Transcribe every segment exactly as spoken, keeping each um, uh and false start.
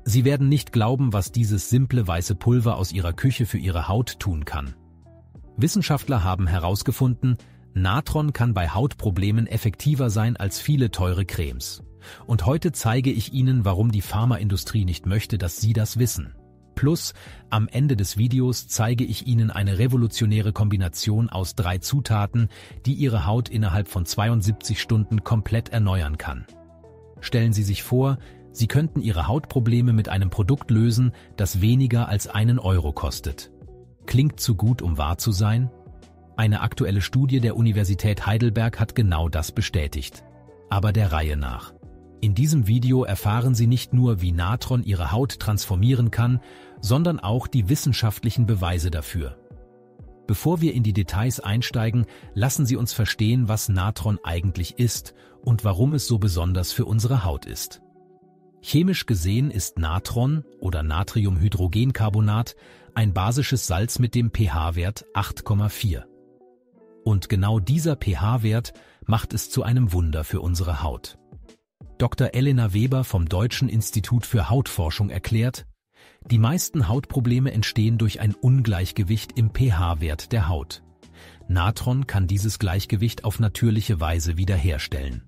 Sie werden nicht glauben, was dieses simple weiße Pulver aus Ihrer Küche für Ihre Haut tun kann. Wissenschaftler haben herausgefunden, Natron kann bei Hautproblemen effektiver sein als viele teure Cremes. Und heute zeige ich Ihnen, warum die Pharmaindustrie nicht möchte, dass Sie das wissen. Plus, am Ende des Videos zeige ich Ihnen eine revolutionäre Kombination aus drei Zutaten, die Ihre Haut innerhalb von zweiundsiebzig Stunden komplett erneuern kann. Stellen Sie sich vor, Sie könnten Ihre Hautprobleme mit einem Produkt lösen, das weniger als einen Euro kostet. Klingt zu gut, um wahr zu sein? Eine aktuelle Studie der Universität Heidelberg hat genau das bestätigt. Aber der Reihe nach. In diesem Video erfahren Sie nicht nur, wie Natron Ihre Haut transformieren kann, sondern auch die wissenschaftlichen Beweise dafür. Bevor wir in die Details einsteigen, lassen Sie uns verstehen, was Natron eigentlich ist und warum es so besonders für unsere Haut ist. Chemisch gesehen ist Natron oder Natriumhydrogencarbonat ein basisches Salz mit dem pH-Wert acht Komma vier. Und genau dieser pH-Wert macht es zu einem Wunder für unsere Haut. Doktor Elena Weber vom Deutschen Institut für Hautforschung erklärt, die meisten Hautprobleme entstehen durch ein Ungleichgewicht im pH-Wert der Haut. Natron kann dieses Gleichgewicht auf natürliche Weise wiederherstellen.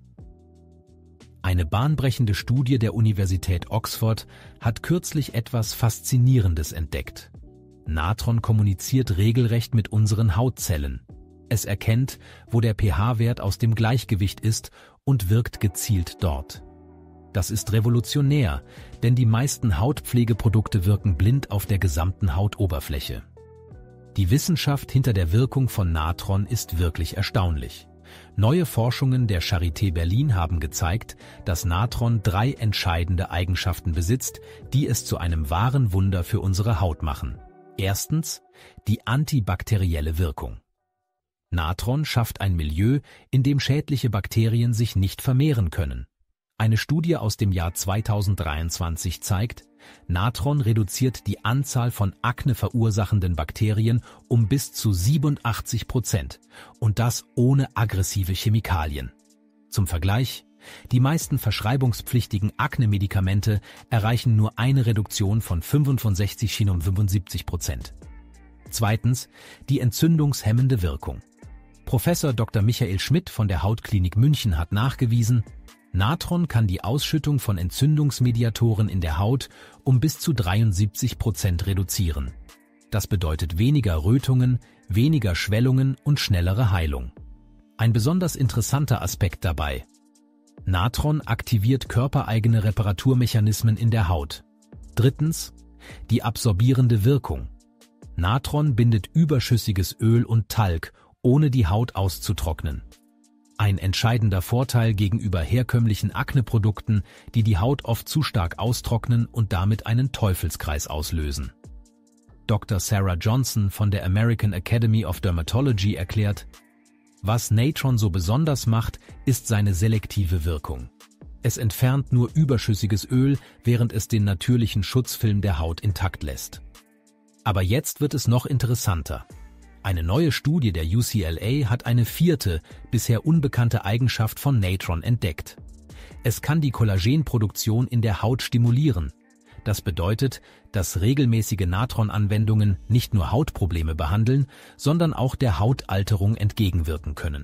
Eine bahnbrechende Studie der Universität Oxford hat kürzlich etwas Faszinierendes entdeckt. Natron kommuniziert regelrecht mit unseren Hautzellen. Es erkennt, wo der pH-Wert aus dem Gleichgewicht ist und wirkt gezielt dort. Das ist revolutionär, denn die meisten Hautpflegeprodukte wirken blind auf der gesamten Hautoberfläche. Die Wissenschaft hinter der Wirkung von Natron ist wirklich erstaunlich. Neue Forschungen der Charité Berlin haben gezeigt, dass Natron drei entscheidende Eigenschaften besitzt, die es zu einem wahren Wunder für unsere Haut machen. Erstens, die antibakterielle Wirkung. Natron schafft ein Milieu, in dem schädliche Bakterien sich nicht vermehren können. Eine Studie aus dem Jahr zweitausenddreiundzwanzig zeigt, Natron reduziert die Anzahl von Akne verursachenden Bakterien um bis zu siebenundachtzig Prozent und das ohne aggressive Chemikalien. Zum Vergleich, die meisten verschreibungspflichtigen Akne-Medikamente erreichen nur eine Reduktion von fünfundsechzig bis fünfundsiebzig Prozent. Zweitens, die entzündungshemmende Wirkung. Professor Doktor Michael Schmidt von der Hautklinik München hat nachgewiesen, Natron kann die Ausschüttung von Entzündungsmediatoren in der Haut um bis zu dreiundsiebzig Prozent reduzieren. Das bedeutet weniger Rötungen, weniger Schwellungen und schnellere Heilung. Ein besonders interessanter Aspekt dabei: Natron aktiviert körpereigene Reparaturmechanismen in der Haut. Drittens, die absorbierende Wirkung. Natron bindet überschüssiges Öl und Talg, ohne die Haut auszutrocknen. Ein entscheidender Vorteil gegenüber herkömmlichen Akneprodukten, die die Haut oft zu stark austrocknen und damit einen Teufelskreis auslösen. Doktor Sarah Johnson von der American Academy of Dermatology erklärt, was Natron so besonders macht, ist seine selektive Wirkung. Es entfernt nur überschüssiges Öl, während es den natürlichen Schutzfilm der Haut intakt lässt. Aber jetzt wird es noch interessanter. Eine neue Studie der U C L A hat eine vierte, bisher unbekannte Eigenschaft von Natron entdeckt. Es kann die Kollagenproduktion in der Haut stimulieren. Das bedeutet, dass regelmäßige Natron-Anwendungen nicht nur Hautprobleme behandeln, sondern auch der Hautalterung entgegenwirken können.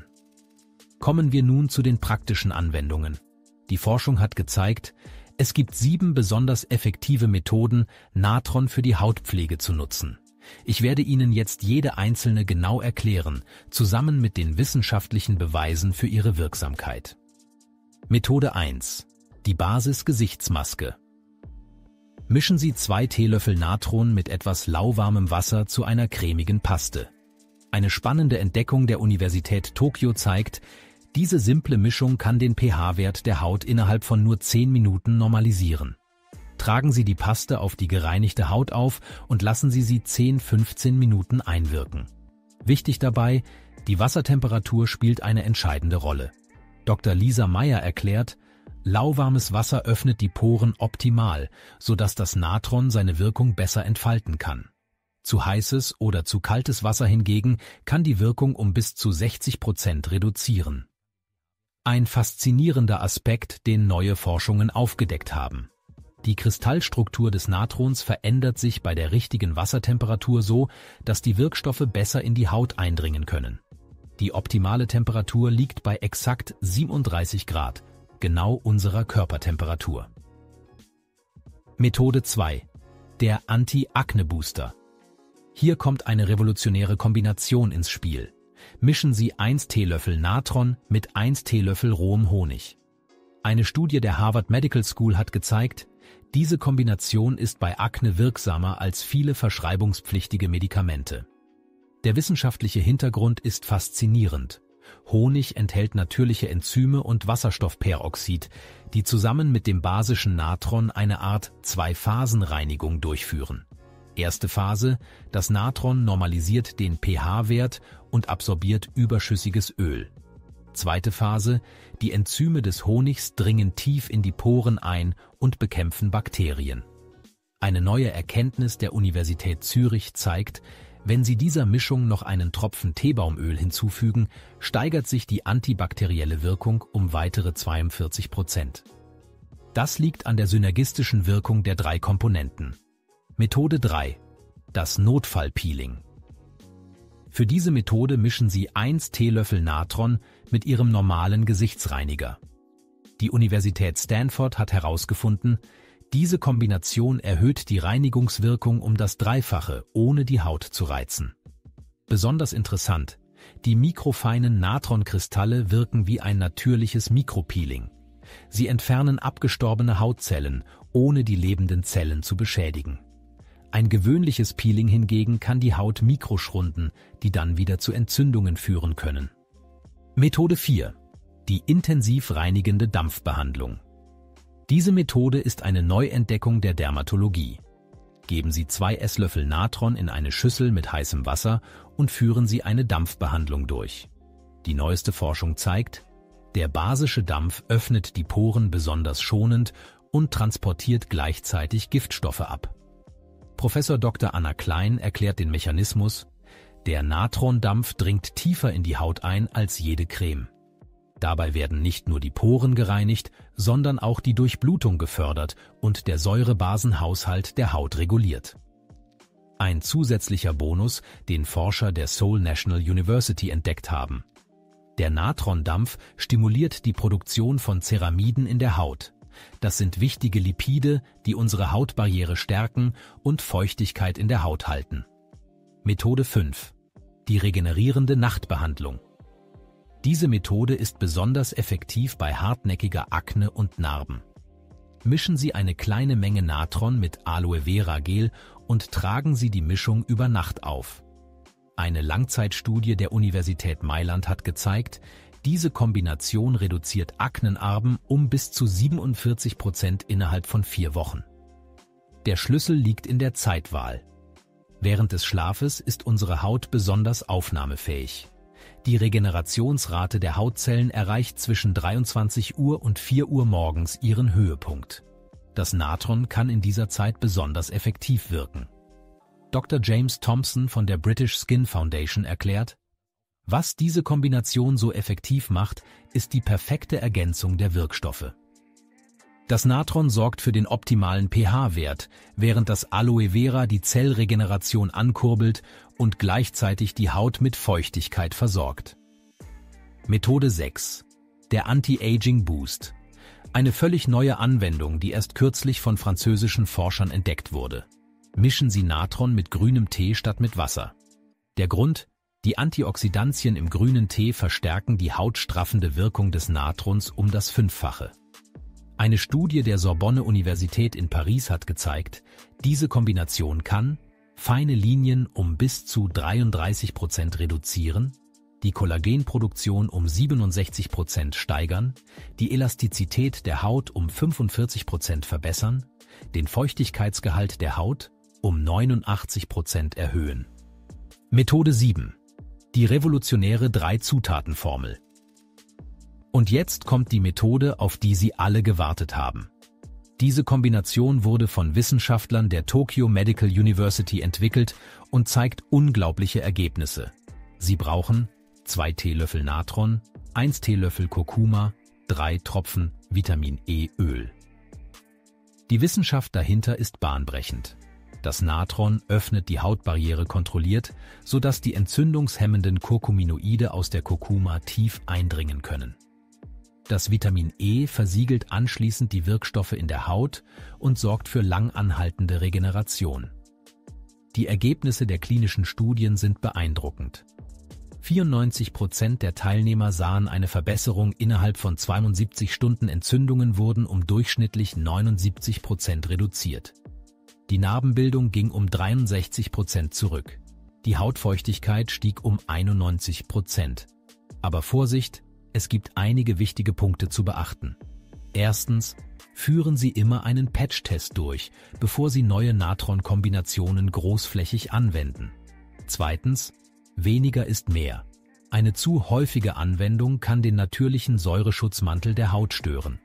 Kommen wir nun zu den praktischen Anwendungen. Die Forschung hat gezeigt, es gibt sieben besonders effektive Methoden, Natron für die Hautpflege zu nutzen. Ich werde Ihnen jetzt jede einzelne genau erklären, zusammen mit den wissenschaftlichen Beweisen für ihre Wirksamkeit. Methode eins. Die Basis-Gesichtsmaske. Mischen Sie zwei Teelöffel Natron mit etwas lauwarmem Wasser zu einer cremigen Paste. Eine spannende Entdeckung der Universität Tokio zeigt, diese simple Mischung kann den pH-Wert der Haut innerhalb von nur zehn Minuten normalisieren. Tragen Sie die Paste auf die gereinigte Haut auf und lassen Sie sie zehn bis fünfzehn Minuten einwirken. Wichtig dabei, die Wassertemperatur spielt eine entscheidende Rolle. Doktor Lisa Meyer erklärt, lauwarmes Wasser öffnet die Poren optimal, sodass das Natron seine Wirkung besser entfalten kann. Zu heißes oder zu kaltes Wasser hingegen kann die Wirkung um bis zu sechzig Prozent reduzieren. Ein faszinierender Aspekt, den neue Forschungen aufgedeckt haben. Die Kristallstruktur des Natrons verändert sich bei der richtigen Wassertemperatur so, dass die Wirkstoffe besser in die Haut eindringen können. Die optimale Temperatur liegt bei exakt siebenunddreißig Grad, genau unserer Körpertemperatur. Methode zwei. Der Anti-Akne-Booster. Hier kommt eine revolutionäre Kombination ins Spiel. Mischen Sie eins Teelöffel Natron mit eins Teelöffel rohem Honig. Eine Studie der Harvard Medical School hat gezeigt, diese Kombination ist bei Akne wirksamer als viele verschreibungspflichtige Medikamente. Der wissenschaftliche Hintergrund ist faszinierend. Honig enthält natürliche Enzyme und Wasserstoffperoxid, die zusammen mit dem basischen Natron eine Art Zwei-Phasen-Reinigung durchführen. Erste Phase: Das Natron normalisiert den pH-Wert und absorbiert überschüssiges Öl. Zweite Phase: Die Enzyme des Honigs dringen tief in die Poren ein und bekämpfen Bakterien. Eine neue Erkenntnis der Universität Zürich zeigt, wenn Sie dieser Mischung noch einen Tropfen Teebaumöl hinzufügen, steigert sich die antibakterielle Wirkung um weitere zweiundvierzig Prozent. Das liegt an der synergistischen Wirkung der drei Komponenten. Methode drei. Das Notfallpeeling. Für diese Methode mischen Sie eins Teelöffel Natron mit Ihrem normalen Gesichtsreiniger. Die Universität Stanford hat herausgefunden, diese Kombination erhöht die Reinigungswirkung um das Dreifache, ohne die Haut zu reizen. Besonders interessant: Die mikrofeinen Natronkristalle wirken wie ein natürliches Mikropeeling. Sie entfernen abgestorbene Hautzellen, ohne die lebenden Zellen zu beschädigen. Ein gewöhnliches Peeling hingegen kann die Haut mikroschrunden, die dann wieder zu Entzündungen führen können. Methode vier. Die intensiv reinigende Dampfbehandlung. Diese Methode ist eine Neuentdeckung der Dermatologie. Geben Sie zwei Esslöffel Natron in eine Schüssel mit heißem Wasser und führen Sie eine Dampfbehandlung durch. Die neueste Forschung zeigt, der basische Dampf öffnet die Poren besonders schonend und transportiert gleichzeitig Giftstoffe ab. Professor Doktor Anna Klein erklärt den Mechanismus: Der Natrondampf dringt tiefer in die Haut ein als jede Creme. Dabei werden nicht nur die Poren gereinigt, sondern auch die Durchblutung gefördert und der Säurebasenhaushalt der Haut reguliert. Ein zusätzlicher Bonus, den Forscher der Seoul National University entdeckt haben: Der Natrondampf stimuliert die Produktion von Ceramiden in der Haut. Das sind wichtige Lipide, die unsere Hautbarriere stärken und Feuchtigkeit in der Haut halten. Methode fünf. Die regenerierende Nachtbehandlung. Diese Methode ist besonders effektiv bei hartnäckiger Akne und Narben. Mischen Sie eine kleine Menge Natron mit Aloe Vera Gel und tragen Sie die Mischung über Nacht auf. Eine Langzeitstudie der Universität Mailand hat gezeigt, diese Kombination reduziert Aknenarben um bis zu siebenundvierzig Prozent innerhalb von vier Wochen. Der Schlüssel liegt in der Zeitwahl. Während des Schlafes ist unsere Haut besonders aufnahmefähig. Die Regenerationsrate der Hautzellen erreicht zwischen dreiundzwanzig Uhr und vier Uhr morgens ihren Höhepunkt. Das Natron kann in dieser Zeit besonders effektiv wirken. Doktor James Thompson von der British Skin Foundation erklärt: Was diese Kombination so effektiv macht, ist die perfekte Ergänzung der Wirkstoffe. Das Natron sorgt für den optimalen pH-Wert, während das Aloe Vera die Zellregeneration ankurbelt und gleichzeitig die Haut mit Feuchtigkeit versorgt. Methode sechs. Der Anti-Aging Boost. Eine völlig neue Anwendung, die erst kürzlich von französischen Forschern entdeckt wurde. Mischen Sie Natron mit grünem Tee statt mit Wasser. Der Grund: Die Antioxidantien im grünen Tee verstärken die hautstraffende Wirkung des Natrons um das Fünffache. Eine Studie der Sorbonne-Universität in Paris hat gezeigt, diese Kombination kann feine Linien um bis zu dreiunddreißig Prozent reduzieren, die Kollagenproduktion um siebenundsechzig Prozent steigern, die Elastizität der Haut um fünfundvierzig Prozent verbessern, den Feuchtigkeitsgehalt der Haut um neunundachtzig Prozent erhöhen. Methode sieben. Die revolutionäre Drei-Zutaten-Formel. Und jetzt kommt die Methode, auf die Sie alle gewartet haben. Diese Kombination wurde von Wissenschaftlern der Tokyo Medical University entwickelt und zeigt unglaubliche Ergebnisse. Sie brauchen zwei Teelöffel Natron, eins Teelöffel Kurkuma, drei Tropfen Vitamin E Öl. Die Wissenschaft dahinter ist bahnbrechend. Das Natron öffnet die Hautbarriere kontrolliert, sodass die entzündungshemmenden Curcuminoide aus der Kurkuma tief eindringen können. Das Vitamin E versiegelt anschließend die Wirkstoffe in der Haut und sorgt für langanhaltende Regeneration. Die Ergebnisse der klinischen Studien sind beeindruckend. vierundneunzig Prozent der Teilnehmer sahen eine Verbesserung innerhalb von zweiundsiebzig Stunden, Entzündungen wurden um durchschnittlich neunundsiebzig Prozent reduziert. Die Narbenbildung ging um dreiundsechzig Prozent zurück. Die Hautfeuchtigkeit stieg um einundneunzig Prozent. Aber Vorsicht, es gibt einige wichtige Punkte zu beachten. Erstens, führen Sie immer einen Patch-Test durch, bevor Sie neue Natron-Kombinationen großflächig anwenden. Zweitens, weniger ist mehr. Eine zu häufige Anwendung kann den natürlichen Säureschutzmantel der Haut stören.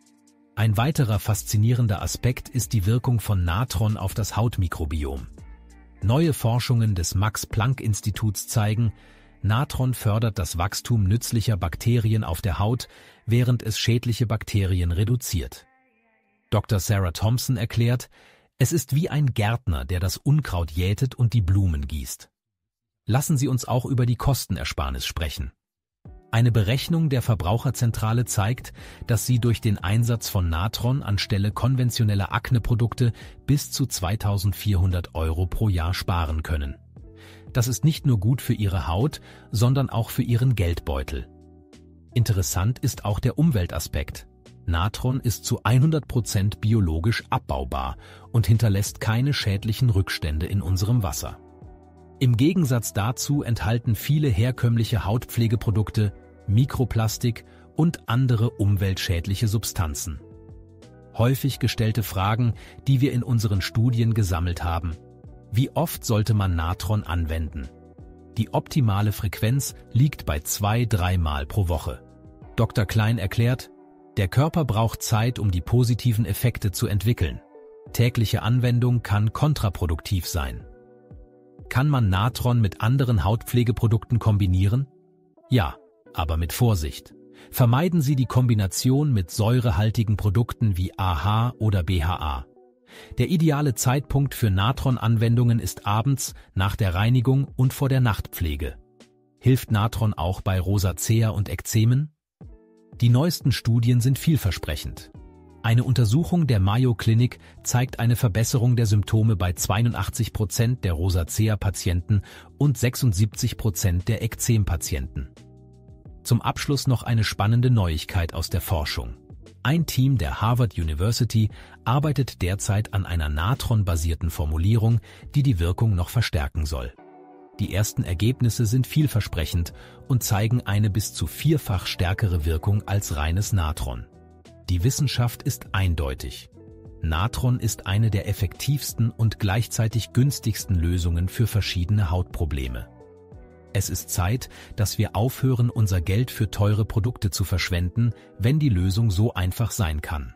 Ein weiterer faszinierender Aspekt ist die Wirkung von Natron auf das Hautmikrobiom. Neue Forschungen des Max-Planck-Instituts zeigen, Natron fördert das Wachstum nützlicher Bakterien auf der Haut, während es schädliche Bakterien reduziert. Doktor Sarah Thompson erklärt, es ist wie ein Gärtner, der das Unkraut jätet und die Blumen gießt. Lassen Sie uns auch über die Kostenersparnis sprechen. Eine Berechnung der Verbraucherzentrale zeigt, dass Sie durch den Einsatz von Natron anstelle konventioneller Akneprodukte bis zu zweitausendvierhundert Euro pro Jahr sparen können. Das ist nicht nur gut für Ihre Haut, sondern auch für Ihren Geldbeutel. Interessant ist auch der Umweltaspekt. Natron ist zu hundert Prozent biologisch abbaubar und hinterlässt keine schädlichen Rückstände in unserem Wasser. Im Gegensatz dazu enthalten viele herkömmliche Hautpflegeprodukte Mikroplastik und andere umweltschädliche Substanzen. Häufig gestellte Fragen, die wir in unseren Studien gesammelt haben: Wie oft sollte man Natron anwenden? Die optimale Frequenz liegt bei zwei bis drei Mal pro Woche. Doktor Klein erklärt, der Körper braucht Zeit, um die positiven Effekte zu entwickeln. Tägliche Anwendung kann kontraproduktiv sein. Kann man Natron mit anderen Hautpflegeprodukten kombinieren? Ja, aber mit Vorsicht. Vermeiden Sie die Kombination mit säurehaltigen Produkten wie A H oder B H A. Der ideale Zeitpunkt für Natron-Anwendungen ist abends, nach der Reinigung und vor der Nachtpflege. Hilft Natron auch bei Rosacea und Ekzemen? Die neuesten Studien sind vielversprechend. Eine Untersuchung der Mayo Clinic zeigt eine Verbesserung der Symptome bei zweiundachtzig Prozent der Rosacea-Patienten und sechsundsiebzig Prozent der Ekzem-Patienten. Zum Abschluss noch eine spannende Neuigkeit aus der Forschung. Ein Team der Harvard University arbeitet derzeit an einer Natron-basierten Formulierung, die die Wirkung noch verstärken soll. Die ersten Ergebnisse sind vielversprechend und zeigen eine bis zu vierfach stärkere Wirkung als reines Natron. Die Wissenschaft ist eindeutig. Natron ist eine der effektivsten und gleichzeitig günstigsten Lösungen für verschiedene Hautprobleme. Es ist Zeit, dass wir aufhören, unser Geld für teure Produkte zu verschwenden, wenn die Lösung so einfach sein kann.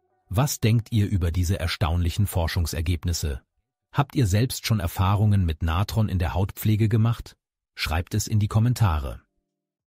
Was denkt ihr über diese erstaunlichen Forschungsergebnisse? Habt ihr selbst schon Erfahrungen mit Natron in der Hautpflege gemacht? Schreibt es in die Kommentare.